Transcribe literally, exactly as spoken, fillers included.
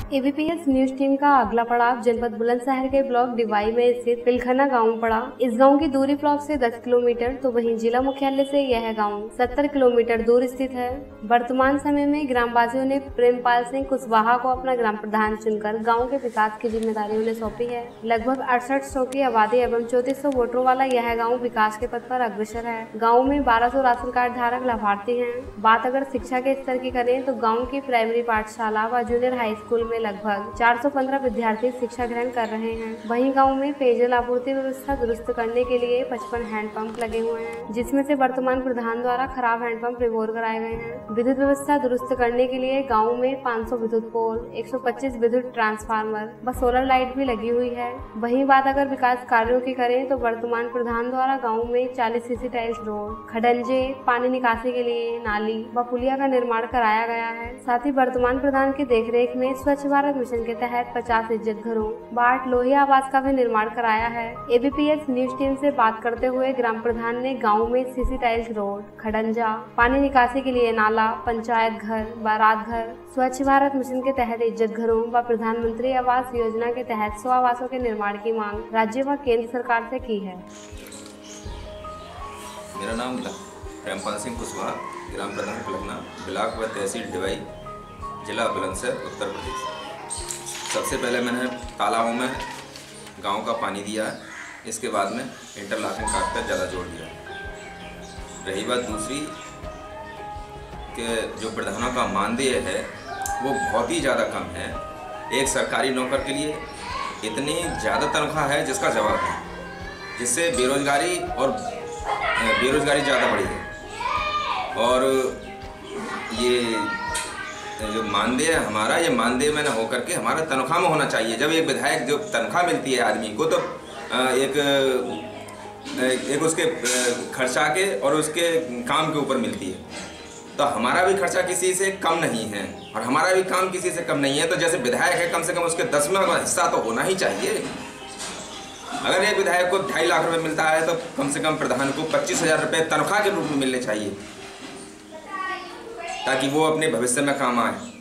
ABPS news team का अगला पड़ाव जनपद बुलंदशहर के ब्लॉक डिवाई में स्थित पिलखना गांव में पड़ा। इस गांव की दूरी ब्लॉक से दस किलोमीटर तो वहीं जिला मुख्यालय से यह गांव सत्तर किलोमीटर दूर स्थित है। वर्तमान समय में ग्रामवासियों ने प्रेमपाल सिंह कुशवाहा को अपना ग्राम प्रधान चुनकर गाँव के विकास की जिम्मेदारी उन्हें सौंपी है। लगभग अड़सठ सौ की आबादी एवं चौतीस सौ वोटरों वाला यह गाँव विकास के पथ पर अग्रसर है। गाँव में बारह सौ राशन कार्ड धारक लाभार्थी है। बात अगर शिक्षा के स्तर की करें तो गाँव की प्राइमरी पाठशाला व जूनियर हाई स्कूल में लगभग चार सौ पंद्रह विद्यार्थी शिक्षा ग्रहण कर रहे हैं। वहीं गांव में पेयजल आपूर्ति व्यवस्था दुरुस्त करने के लिए पचपन हैंडपंप लगे हुए हैं, जिसमें से वर्तमान प्रधान द्वारा खराब हैंडपंप रिपोर कराए गए हैं। विद्युत व्यवस्था दुरुस्त करने के लिए गांव में पाँच सौ विद्युत पोल, एक सौ पच्चीस विद्युत ट्रांसफार्मर व सोलर लाइट भी लगी हुई है। वहीं बात अगर विकास कार्यों की करें तो वर्तमान प्रधान द्वारा गाँव में चालीस सीसी टाइल्स रोड, खडंजे, पानी निकासी के लिए नाली व पुलिया का निर्माण कराया गया है। साथ ही वर्तमान प्रधान की देखरेख में स्वच्छ भारत मिशन के तहत पचास इज्जत घरों, बाट लोहिया आवास का भी निर्माण कराया है। एबीपीएस न्यूज टीम से बात करते हुए ग्राम प्रधान ने गांव में सीसी टाइल्स रोड, खडंजा, पानी निकासी के लिए नाला, पंचायत घर, बारात घर, स्वच्छ भारत मिशन के तहत इज्जत घरों व प्रधानमंत्री आवास योजना के तहत सौ आवासों के निर्माण की मांग राज्य व केंद्र सरकार से की है। मेरा नाम प्रेमपाल सिंह कुशवाहा, ग्राम प्रधान पिलखना, ब्लॉक व तहसील डिवाई, जिला बुलंदशहर, उत्तर प्रदेश। सबसे पहले मैंने तालाबों में गांव का पानी दिया है, इसके बाद में इंटरलॉकिंग कार्ड पर ज़्यादा जोर दिया। रही बात दूसरी कि जो प्रधानों का मानदेय है वो बहुत ही ज़्यादा कम है। एक सरकारी नौकर के लिए इतनी ज़्यादा तनख्वाह है जिसका जवाब है, जिससे बेरोजगारी और बेरोजगारी ज़्यादा बढ़ी है। और ये जो मानदेय है हमारा, ये मानदेय में न होकर के हमारा तनख्वाह में होना चाहिए। जब एक विधायक जो तनख्वाह मिलती है आदमी को तो एक एक उसके खर्चा के और उसके काम के ऊपर मिलती है, तो हमारा भी खर्चा किसी से कम नहीं है और हमारा भी काम किसी से कम नहीं है। तो जैसे विधायक है, कम से कम उसके दसवां हिस्सा तो होना ही चाहिए। अगर एक विधायक को ढाई लाख रुपए मिलता है तो कम से कम प्रधान को पच्चीस हजार रुपये तनख्वाह के रूप में मिलने चाहिए, ताकि वो अपने भविष्य में काम आए।